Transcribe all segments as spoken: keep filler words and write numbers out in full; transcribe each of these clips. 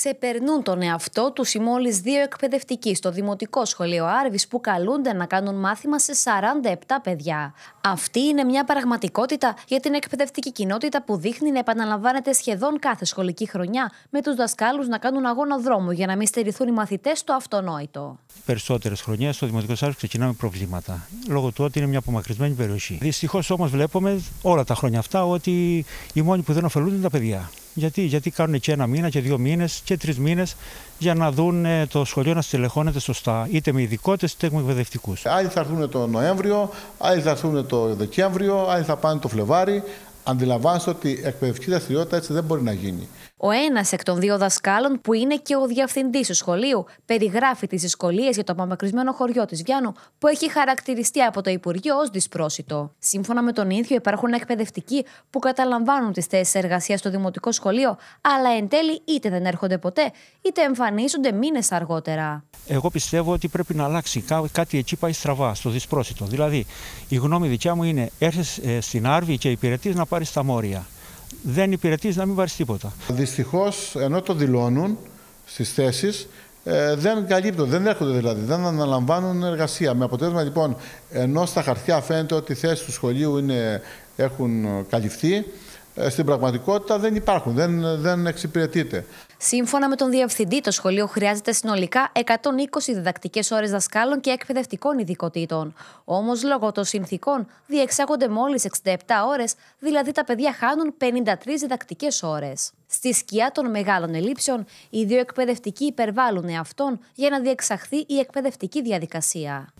Ξεπερνούν τον εαυτό τους οι μόλις δύο εκπαιδευτικοί στο Δημοτικό Σχολείο Άρβης που καλούνται να κάνουν μάθημα σε σαράντα επτά παιδιά. Αυτή είναι μια πραγματικότητα για την εκπαιδευτική κοινότητα που δείχνει να επαναλαμβάνεται σχεδόν κάθε σχολική χρονιά, με τους δασκάλους να κάνουν αγώνα δρόμου για να μην στερηθούν οι μαθητές στο αυτονόητο. Περισσότερες χρονιές στο Δημοτικό Άρβης ξεκινάμε προβλήματα, λόγω του ότι είναι μια απομακρυσμένη περιοχή. Δυστυχώς όμως βλέπουμε όλα τα χρόνια αυτά ότι οι μόνοι που δεν ωφελούνται είναι τα παιδιά. Γιατί, γιατί κάνουν και ένα μήνα και δύο μήνες και τρεις μήνες για να δουν το σχολείο να στελεχώνεται σωστά, είτε με ειδικότητες είτε με εκπαιδευτικούς. Άλλοι θα έρθουν το Νοέμβριο, άλλοι θα έρθουν το Δεκέμβριο, άλλοι θα πάνε το Φλεβάρι. Αντιλαμβάνεστε ότι η εκπαιδευτική δραστηριότητα έτσι δεν μπορεί να γίνει. Ο ένας εκ των δύο δασκάλων, που είναι και ο διευθυντής του σχολείου, περιγράφει τις δυσκολίες για το απομακρυσμένο χωριό της Βιάνου, που έχει χαρακτηριστεί από το Υπουργείο ως δυσπρόσιτο. Σύμφωνα με τον ίδιο, υπάρχουν εκπαιδευτικοί που καταλαμβάνουν τις θέσεις εργασίας στο δημοτικό σχολείο, αλλά εν τέλει είτε δεν έρχονται ποτέ, είτε εμφανίζονται μήνες αργότερα. Εγώ πιστεύω ότι πρέπει να αλλάξει κάτι εκεί, πάει στραβά, στο δυσπρόσιτο. Δηλαδή, η γνώμη δικιά μου είναι: έρθεις στην Άρβη και υπηρετείς να πάρεις τα μόρια. Δεν υπηρετείς να μην πάρεις τίποτα. Δυστυχώς, ενώ το δηλώνουν στις θέσεις, ε, δεν καλύπτουν, δεν έρχονται δηλαδή, δεν αναλαμβάνουν εργασία. Με αποτέλεσμα λοιπόν, ενώ στα χαρτιά φαίνεται ότι οι θέσεις του σχολείου είναι, έχουν καλυφθεί, ε, στην πραγματικότητα δεν υπάρχουν, δεν, δεν εξυπηρετείται. Σύμφωνα με τον διευθυντή, το σχολείο χρειάζεται συνολικά εκατόν είκοσι διδακτικές ώρες δασκάλων και εκπαιδευτικών ειδικοτήτων. Όμως, λόγω των συνθήκων, διεξάγονται μόλις εξήντα επτά ώρες, δηλαδή τα παιδιά χάνουν πενήντα τρεις διδακτικές ώρες. Στη σκιά των μεγάλων ελλείψεων, οι δύο εκπαιδευτικοί υπερβάλλουν εαυτόν για να διεξαχθεί η εκπαιδευτική διαδικασία.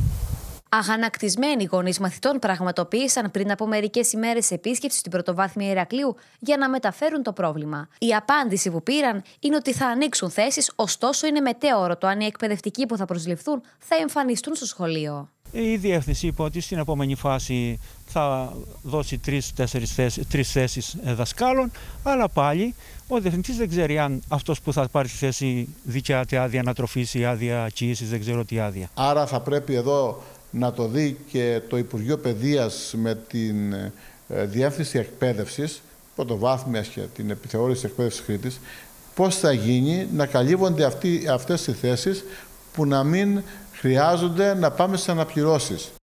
Αγανακτισμένοι γονείς μαθητών πραγματοποίησαν πριν από μερικές ημέρες επίσκεψη στην πρωτοβάθμια Ηρακλείου για να μεταφέρουν το πρόβλημα. Η απάντηση που πήραν είναι ότι θα ανοίξουν θέσεις, ωστόσο είναι μετέωρο το αν οι εκπαιδευτικοί που θα προσληφθούν θα εμφανιστούν στο σχολείο. Η διεύθυνση είπε ότι στην επόμενη φάση θα δώσει τρεις-τέσσερις θέσεις, τρεις θέσεις δασκάλων, αλλά πάλι ο διευθυντής δεν ξέρει αν αυτός που θα πάρει τη θέση δικαιάται άδεια ανατροφής ή άδεια κοίησης, δεν ξέρω τι άδεια. Άρα θα πρέπει εδώ να το δει και το Υπουργείο Παιδείας με την Διεύθυνση Εκπαίδευσης, πρωτοβάθμιας και την επιθεώρηση εκπαίδευσης Κρήτης, πώς θα γίνει να καλύβονται αυτοί, αυτές οι θέσεις που να μην χρειάζονται να πάμε σε αναπληρώσεις.